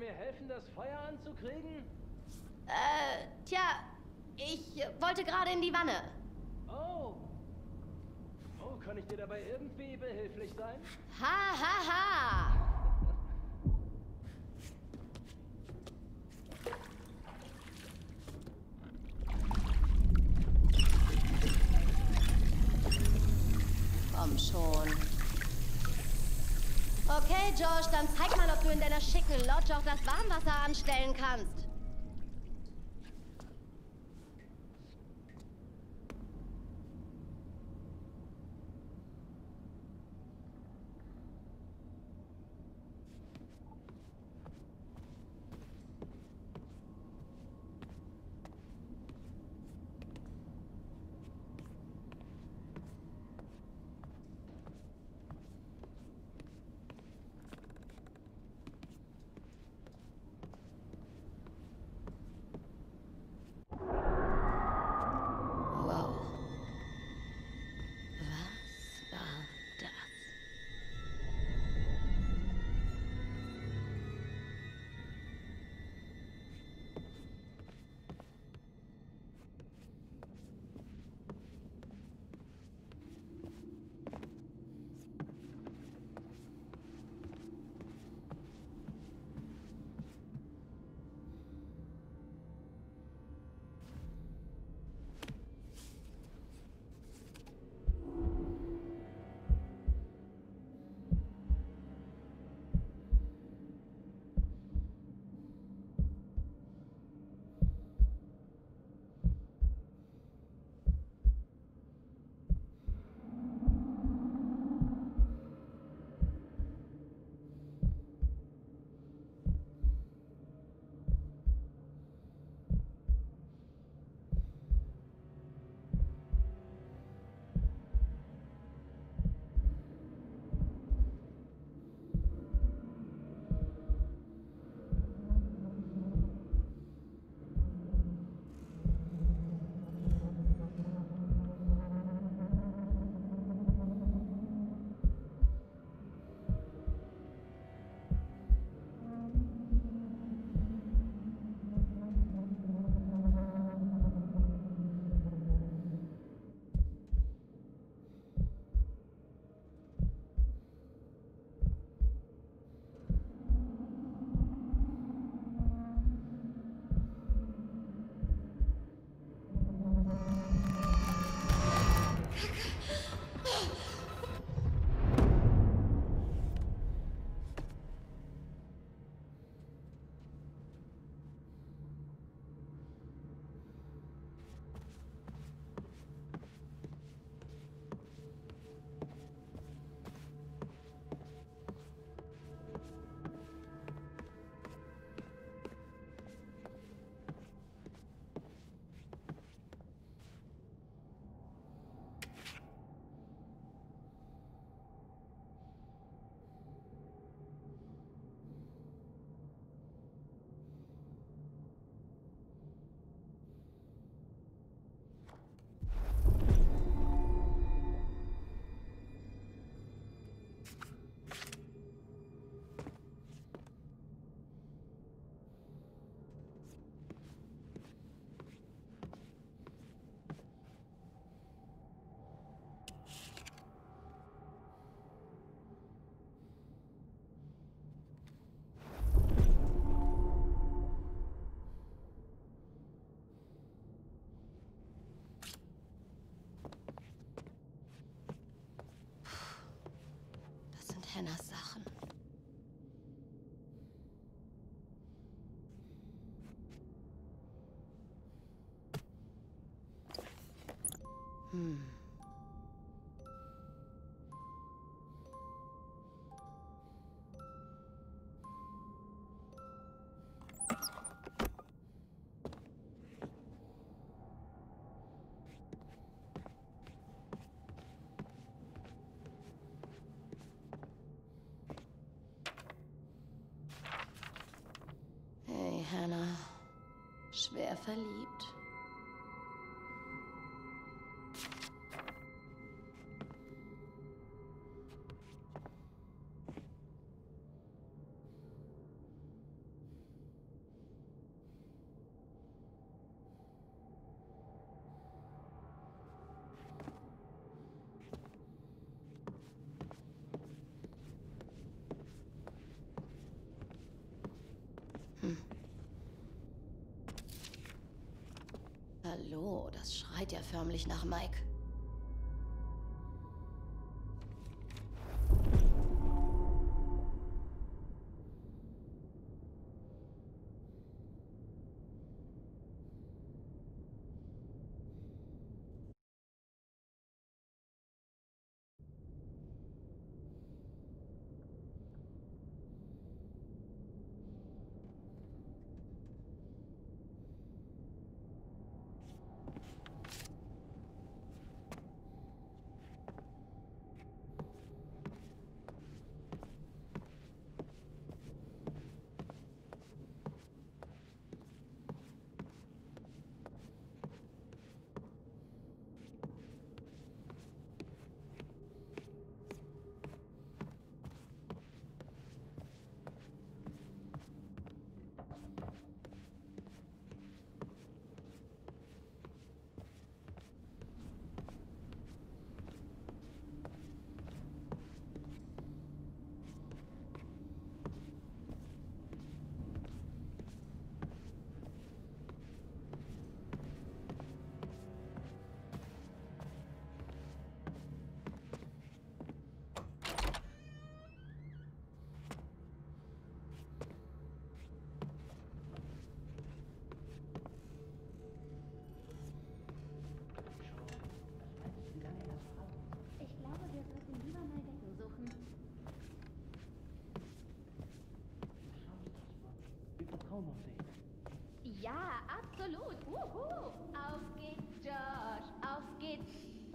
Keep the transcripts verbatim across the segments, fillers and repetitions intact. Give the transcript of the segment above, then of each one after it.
mir helfen, das Feuer anzukriegen? Äh, tja, ich wollte gerade in die Wanne. Oh. Oh, kann ich dir dabei irgendwie behilflich sein? Ha, ha, ha! Komm schon. Okay, Josh, dann zeig mal, ob du in deiner schicken Lodge auch das Warmwasser anstellen kannst. Hennas Sachen. Hm. Hey, Hannah. Schwer verliebt. Hallo, das schreit ja förmlich nach Mike. Ja, absolut. Uhu. Auf geht's, Josh. Auf geht's.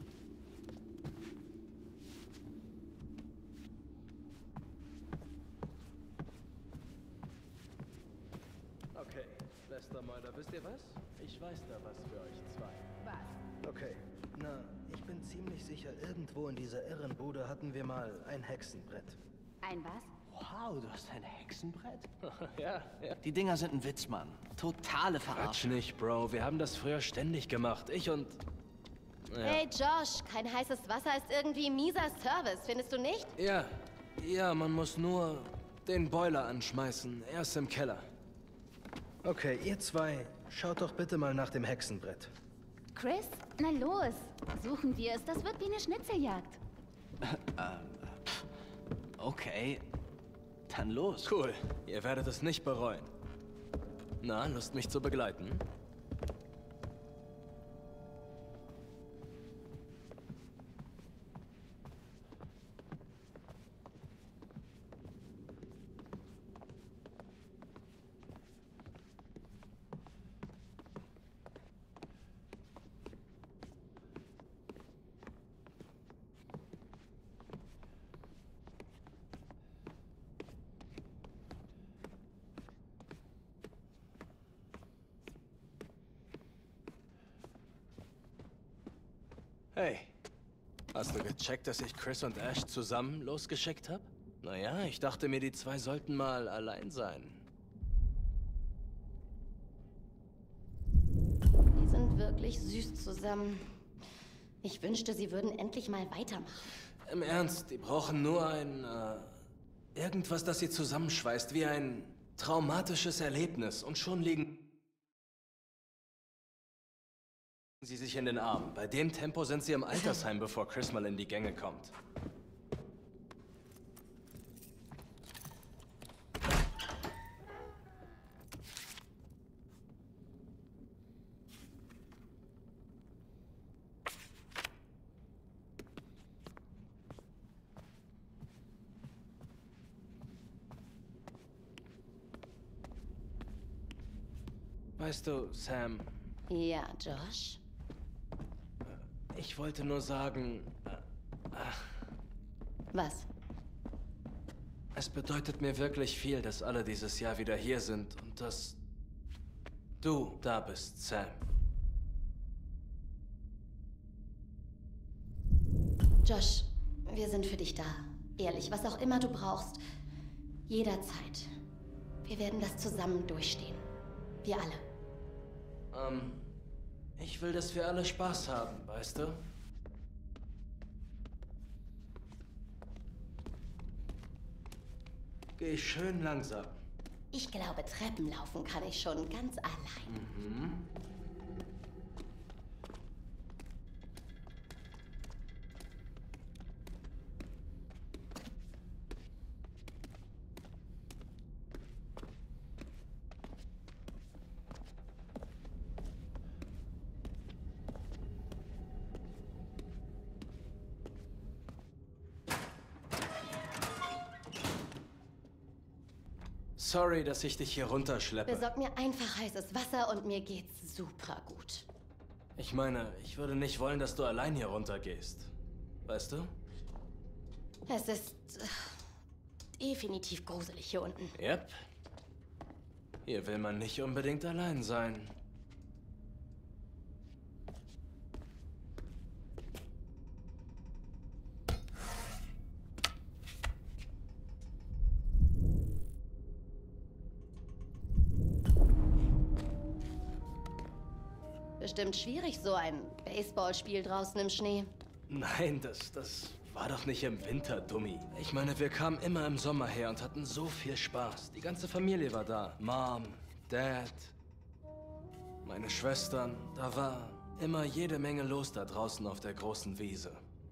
Okay, Lester Meuler, wisst ihr was? Ich weiß da was für euch zwei. Was? Okay, na, ich bin ziemlich sicher, irgendwo in dieser Irrenbude hatten wir mal ein Hexenbrett. Ein was? Wow, du hast ein Hexenbrett? Ja, ja. Die Dinger sind ein Witz, Mann. Totale Quatsch Verarschung. nicht, Bro. Wir haben das früher ständig gemacht. Ich und... Ja. Hey, Josh, kein heißes Wasser ist irgendwie mieser Service, findest du nicht? Ja, ja, man muss nur den Boiler anschmeißen. Er ist im Keller. Okay, ihr zwei, schaut doch bitte mal nach dem Hexenbrett. Chris? Na los, suchen wir es. Das wird wie eine Schnitzeljagd. Okay, dann los. Cool. Ihr werdet es nicht bereuen. Na, Lust mich zu begleiten? Hey, hast du gecheckt, dass ich Chris und Ash zusammen losgeschickt habe? Naja, ich dachte mir, die zwei sollten mal allein sein. Die sind wirklich süß zusammen. Ich wünschte, sie würden endlich mal weitermachen. Im Ernst, die brauchen nur ein, äh, irgendwas, das sie zusammenschweißt, wie ein traumatisches Erlebnis. Und schon liegen sie sich in den Armen. Bei dem Tempo sind sie im Altersheim, bevor Chris mal in die Gänge kommt. Weißt du, Sam, Ja, Josh? ich wollte nur sagen, äh, ach, Was? es bedeutet mir wirklich viel, dass alle dieses Jahr wieder hier sind und dass du da bist, Sam. Josh, wir sind für dich da. Ehrlich, was auch immer du brauchst. Jederzeit. Wir werden das zusammen durchstehen. Wir alle. Ähm, ich will, dass wir alle Spaß haben, weißt du? Geh schön langsam. Ich glaube, Treppen laufen kann ich schon ganz allein. Mhm. Sorry, dass ich dich hier runterschleppe. Besorg mir einfach heißes Wasser und mir geht's super gut. Ich meine, ich würde nicht wollen, dass du allein hier runtergehst. Weißt du? Es ist äh, definitiv gruselig hier unten. Yep. Hier will man nicht unbedingt allein sein. Bestimmt schwierig, so ein Baseballspiel draußen im Schnee. Nein, das, das war doch nicht im Winter, Dummi. Ich meine, wir kamen immer im Sommer her und hatten so viel Spaß. Die ganze Familie war da. Mom, Dad, meine Schwestern. Da war immer jede Menge los da draußen auf der großen Wiese.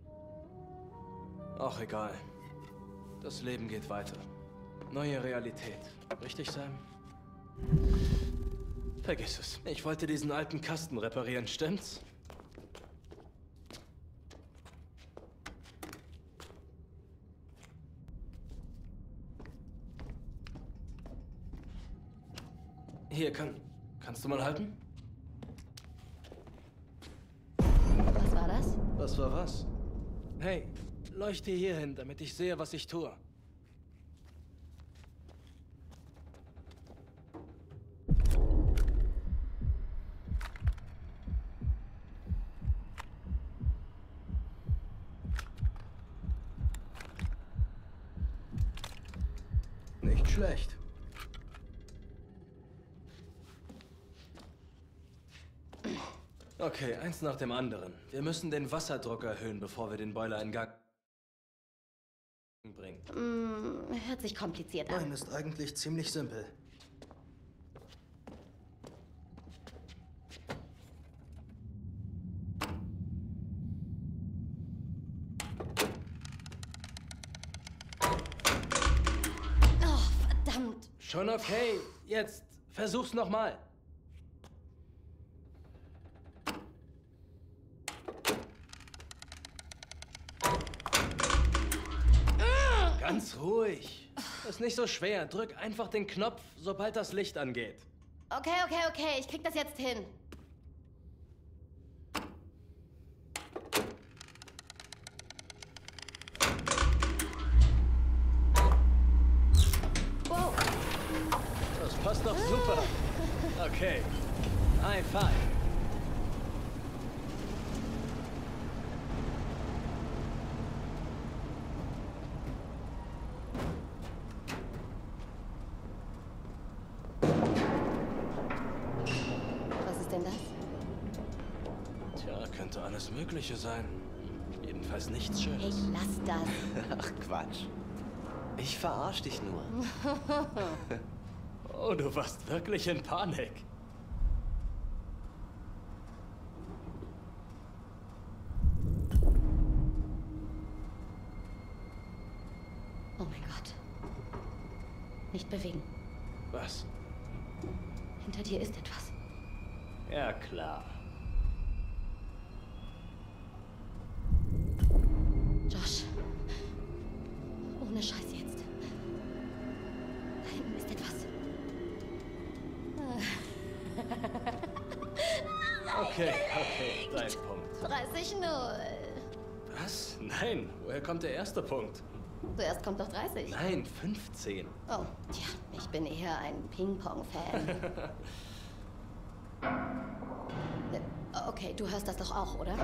Auch egal. Das Leben geht weiter. Neue Realität. Richtig, Sam? Vergiss es. Ich wollte diesen alten Kasten reparieren, stimmt's? Hier, kann... Kannst du mal halten? Was war das? Was war was? Hey, leuchte hier hin, damit ich sehe, was ich tue. Nicht schlecht. Okay, eins nach dem anderen. Wir müssen den Wasserdruck erhöhen, bevor wir den Boiler in Gang bringen. Mm, hört sich kompliziert an. Nein, ist eigentlich ziemlich simpel. Oh, verdammt. Schon okay. Jetzt versuch's nochmal. Ganz ruhig. Ist nicht so schwer. Drück einfach den Knopf, sobald das Licht angeht. Okay, okay, okay. Ich krieg das jetzt hin. Wow. Das passt doch super. Okay. High five. Was ist denn das? Tja, könnte alles Mögliche sein. Jedenfalls nichts Ich Schönes. lass das. Ach, Quatsch. Ich verarsch dich nur. Oh, du warst wirklich in Panik. Oh mein Gott. Nicht bewegen. Was? Hinter dir ist etwas. Ja, klar. Josh. Ohne Scheiß jetzt. Da hinten ist etwas. Okay, okay, dein Punkt. dreißig null. Was? Nein, woher kommt der erste Punkt? Zuerst kommt doch dreißig. Nein, fünfzehn. Oh, tja, ich bin eher ein Ping-Pong-Fan. Äh, Okay, du hörst das doch auch, oder?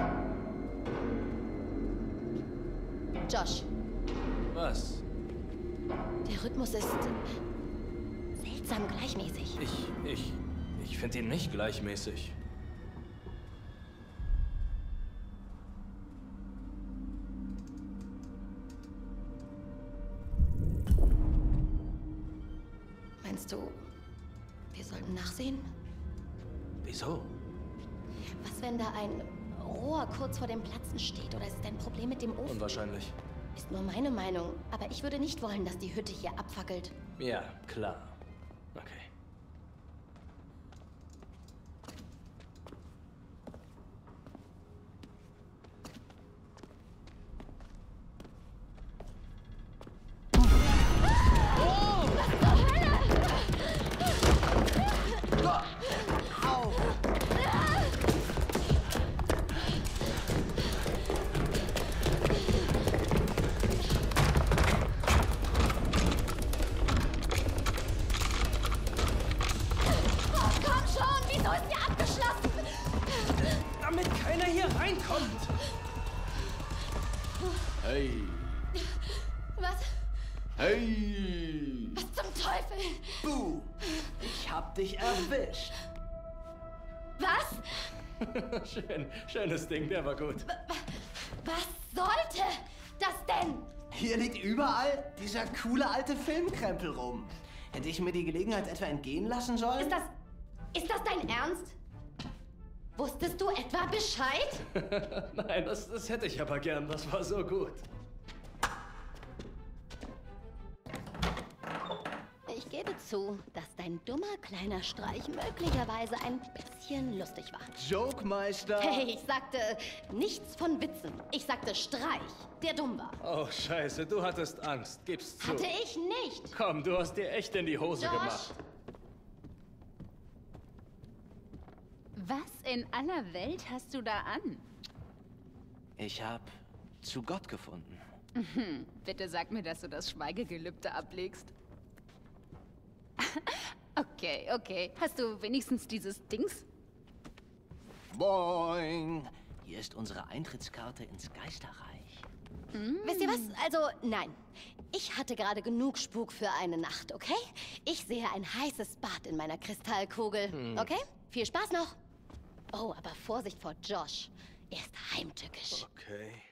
Josh, Was? der Rhythmus ist seltsam gleichmäßig. Ich, ich, ich finde ihn nicht gleichmäßig. Meinst du, wir sollten nachsehen? Wieso? Was, wenn da ein Rohr kurz vor dem Platzen steht? Oder ist es ein Problem mit dem Ofen? Unwahrscheinlich. Ist nur meine Meinung. Aber ich würde nicht wollen, dass die Hütte hier abfackelt. Ja, klar. Okay. Hey. Was? Hey. Was zum Teufel? Buh! Ich hab dich erwischt. Was? Schön, schönes Ding, der war gut. Was sollte das denn? Hier liegt überall dieser coole alte Filmkrempel rum. Hätte ich mir die Gelegenheit etwa entgehen lassen sollen? Ist das... Ist das dein Ernst? Wusstest du etwa Bescheid? Nein, das, das hätte ich aber gern. Das war so gut. Ich gebe zu, dass dein dummer kleiner Streich möglicherweise ein bisschen lustig war. Jokemeister! Hey, ich sagte nichts von Witzen. Ich sagte Streich, der dumm war. Oh, scheiße, du hattest Angst. Gib's zu. Hatte ich nicht. Komm, du hast dir echt in die Hose Josh. gemacht. Was in aller Welt hast du da an? Ich hab zu Gott gefunden. Hm, bitte sag mir, dass du das Schweigegelübde ablegst. Okay, okay. Hast du wenigstens dieses Dings? Boing! Hier ist unsere Eintrittskarte ins Geisterreich. Wisst ihr was? Also, nein. Ich hatte gerade genug Spuk für eine Nacht, okay? Ich sehe ein heißes Bad in meiner Kristallkugel, okay? Viel Spaß noch. Oh, aber Vorsicht vor Josh. Er ist heimtückisch. Okay.